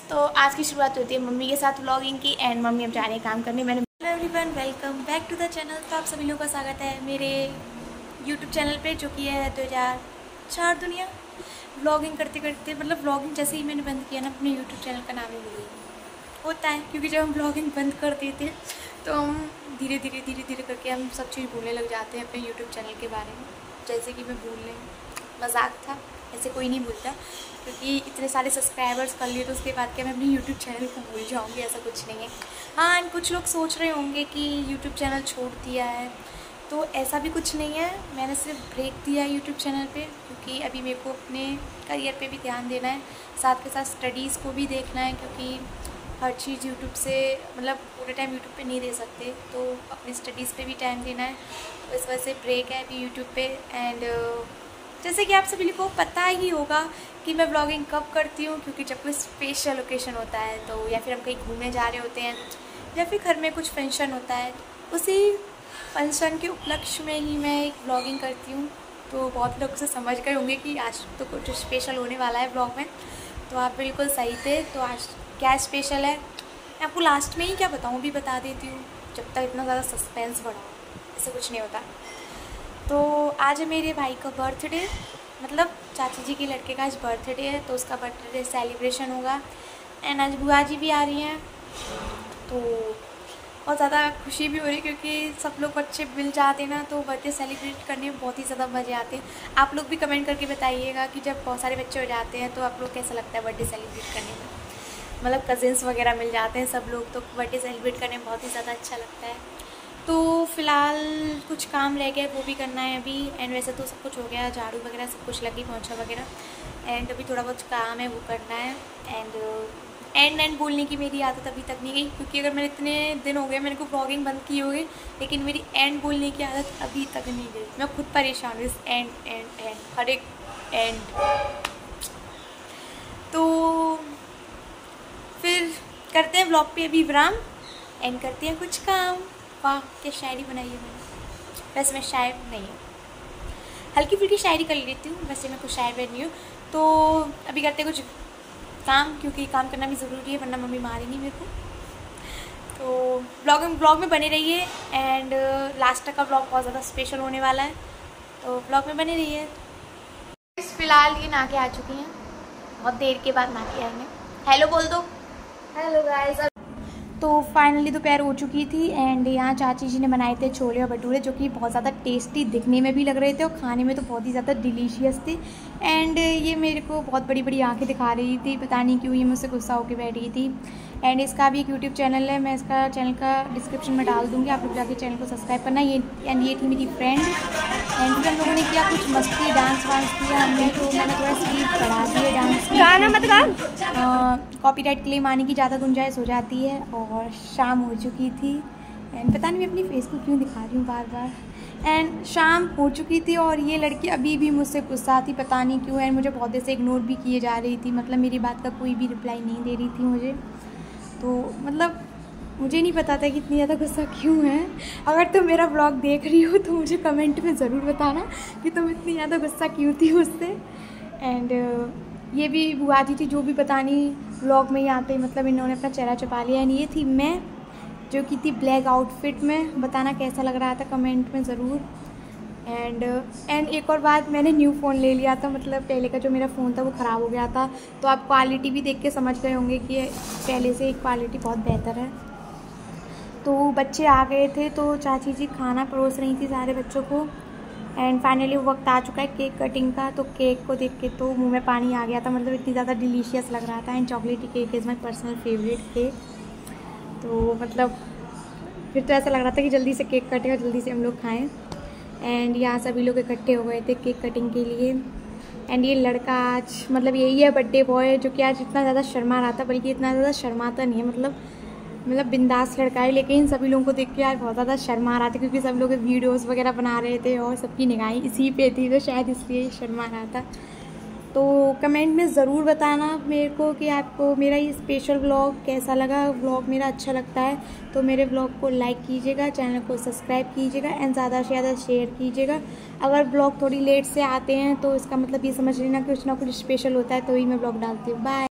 तो आज की शुरुआत होती है मम्मी के साथ व्लॉगिंग की एंड मम्मी अब जा रही है काम करने। मैंने hello everyone, welcome back to the channel. तो आप सभी लोगों का स्वागत है मेरे यूट्यूब चैनल पे, जो कि है 2004 दुनिया। व्लॉगिंग करते करते मतलब व्लॉगिंग जैसे ही मैंने बंद किया ना, अपने यूट्यूब चैनल का नाम ही भूल गई। होता है क्योंकि जब हम व्लॉगिंग बंद कर देते हैं तो हम धीरे धीरे करके हम सब चीज़ भूलने लग जाते हैं अपने यूट्यूब चैनल के बारे में। जैसे कि मैं भूलने मजाक था, ऐसे कोई नहीं भूलता, क्योंकि इतने सारे सब्सक्राइबर्स कर लिए तो उसके बाद क्या मैं अपनी यूट्यूब चैनल को भूल जाऊंगी? ऐसा कुछ नहीं है। हाँ, एंड कुछ लोग सोच रहे होंगे कि यूट्यूब चैनल छोड़ दिया है, तो ऐसा भी कुछ नहीं है। मैंने सिर्फ ब्रेक दिया है यूट्यूब चैनल पे, क्योंकि अभी मेरे को अपने करियर पे भी ध्यान देना है, साथ के साथ स्टडीज़ को भी देखना है, क्योंकि हर चीज़ यूट्यूब से मतलब पूरे टाइम यूट्यूब पे नहीं दे सकते, तो अपनी स्टडीज़ पे भी टाइम देना है। तो इस वजह से ब्रेक है अभी यूट्यूब पे। एंड जैसे कि आप सभी को पता ही होगा कि मैं व्लॉगिंग कब करती हूँ, क्योंकि जब कोई स्पेशल ओकेशन होता है तो, या फिर हम कहीं घूमने जा रहे होते हैं, या फिर घर में कुछ फंक्शन होता है, उसी फंक्शन के उपलक्ष्य में ही मैं एक व्लॉगिंग करती हूँ। तो बहुत लोग से समझ गए होंगे कि आज तो कुछ स्पेशल होने वाला है व्लॉग में, तो आप बिल्कुल सही थे। तो आज क्या स्पेशल है मैं आपको लास्ट में ही क्या बताऊँ, भी बता देती हूँ, जब तक इतना ज़्यादा सस्पेंस बढ़ा, ऐसा कुछ नहीं होता। तो आज है मेरे भाई का बर्थडे, मतलब चाची जी के लड़के का आज बर्थडे है, तो उसका बर्थडे सेलिब्रेशन होगा। एंड आज बुआ जी भी आ रही हैं, तो बहुत ज़्यादा खुशी भी हो रही है, क्योंकि सब लोग बच्चे मिल जाते हैं ना, तो बर्थडे सेलिब्रेट करने में बहुत ही ज़्यादा मज़े आते हैं। आप लोग भी कमेंट करके बताइएगा कि जब बहुत सारे बच्चे हो जाते हैं तो आप लोग कैसा लगता है बर्थडे सेलिब्रेट करने में। मतलब कज़िन्स वगैरह मिल जाते हैं सब लोग, तो बर्थडे सेलिब्रेट करने में बहुत ही ज़्यादा अच्छा लगता है। तो फ़िलहाल कुछ काम रह गया, वो भी करना है अभी। एंड वैसे तो सब कुछ हो गया, झाड़ू वगैरह सब कुछ लगी, पोंछा वगैरह। एंड अभी थोड़ा बहुत काम है वो करना है। एंड बोलने की मेरी आदत अभी तक नहीं गई, क्योंकि अगर मैंने इतने दिन हो गए मैंने को ब्लॉगिंग बंद की होगी, लेकिन मेरी एंड बोलने की आदत अभी तक नहीं गई। मैं खुद परेशान हूँ इस एंड हर एक एंड। तो फिर करते हैं ब्लॉग पे अभी विराम, एंड करते हैं कुछ काम। वाह, क्या शायरी बनाई है मैंने। वैसे मैं शायर नहीं हूँ, हल्की फुल्की शायरी कर लेती हूँ, वैसे मैं कुछ शायर नहीं हूँ। तो अभी करते कुछ काम, क्योंकि काम करना भी ज़रूरी है, वरना मम्मी मारेंगी मेरे को। तो ब्लॉग में बने रहिए। एंड लास्ट तक का ब्लॉग बहुत ज़्यादा स्पेशल होने वाला है, तो ब्लॉग में बने रहिए। फ़िलहाल ये नहा के आ चुकी हैं, बहुत देर के बाद नहा के आएंगे। हेलो बोल दो। Hello guys. तो फाइनली दोपहर हो चुकी थी, एंड यहाँ चाची जी ने बनाए थे छोले और भटूरे, जो कि बहुत ज़्यादा टेस्टी दिखने में भी लग रहे थे और खाने में तो बहुत ही ज़्यादा डिलीशियस थे। एंड ये मेरे को बहुत बड़ी बड़ी आंखें दिखा रही थी, पता नहीं क्यों ये मुझसे गुस्सा होकर बैठ गई थी। एंड इसका भी एक यूट्यूब चैनल है, मैं इसका चैनल का डिस्क्रिप्शन में डाल दूँगी, आप लोग जाके चैनल को सब्सक्राइब करना। ये थी मेरी फ्रेंड, एंड फिर हम लोगों ने किया कुछ मस्ती, डांस वांस किया हमने, तो मैंने थोड़ा स्पीड बढ़ा दिए डांस की। गाना मत गा, कॉपीराइट क्लेम आने की ज़्यादा गुंजाइश हो जाती है। और शाम हो चुकी थी, एंड पता नहीं मैं अपनी फेस को क्यों दिखा रही हूँ बार बार। एंड शाम हो चुकी थी और ये लड़की अभी भी मुझसे गुस्सा थी, पता नहीं क्यों। एंड मुझे बहुत देर से इग्नोर भी किए जा रही थी, मतलब मेरी बात का कोई भी रिप्लाई नहीं दे रही थी मुझे। तो मतलब मुझे नहीं पता था कि इतनी ज़्यादा गुस्सा क्यों है। अगर तुम मेरा ब्लॉग देख रही हो तो मुझे कमेंट में ज़रूर बताना कि तुम इतनी ज़्यादा गुस्सा क्यों थी उससे। एंड ये भी बुआ जी थी, जो भी पता नहीं व्लॉग में ही आते मतलब इन्होंने अपना चेहरा छुपा लिया। एंड ये थी मैं, जो कि थी ब्लैक आउटफिट में। बताना कैसा लग रहा था कमेंट में ज़रूर। एंड एक और बात, मैंने न्यू फ़ोन ले लिया था, मतलब पहले का जो मेरा फ़ोन था वो ख़राब हो गया था, तो आप क्वालिटी भी देख के समझ गए होंगे कि पहले से क्वालिटी बहुत बेहतर है। तो बच्चे आ गए थे, तो चाची जी खाना परोस रही थी सारे बच्चों को। एंड फाइनली वक्त आ चुका है केक कटिंग का, तो केक को देख के तो मुंह में पानी आ गया था, मतलब इतनी ज़्यादा डिलीशियस लग रहा था। And chocolatey cake is my personal favourite cake, तो मतलब फिर तो ऐसा लग रहा था कि जल्दी से केक कटे और जल्दी से हम लोग खाएं। एंड यहाँ सभी लोग इकट्ठे हो गए थे केक कटिंग के लिए। एंड ये लड़का आज मतलब यही है बर्थडे बॉय, जो कि आज इतना ज़्यादा शर्मा रहा था, बल्कि इतना ज़्यादा शर्माता नहीं है, मतलब बिंदास लड़का है, लेकिन सभी लोगों को देख के यार बहुत ज़्यादा शर्मा रहा था, क्योंकि सब लोग वीडियोस वगैरह बना रहे थे और सबकी निगाहें इसी पे थी, तो शायद इसलिए शर्मा रहा था। तो कमेंट में ज़रूर बताना मेरे को कि आपको मेरा ये स्पेशल व्लॉग कैसा लगा। व्लॉग मेरा अच्छा लगता है तो मेरे व्लॉग को लाइक कीजिएगा, चैनल को सब्सक्राइब कीजिएगा, एंड ज़्यादा से ज़्यादा शेयर कीजिएगा। अगर ब्लॉग थोड़ी लेट से आते हैं तो इसका मतलब ये समझ लेना कि कुछ ना कुछ स्पेशल होता है, तो ही मैं ब्लॉग डालती हूँ। बाय।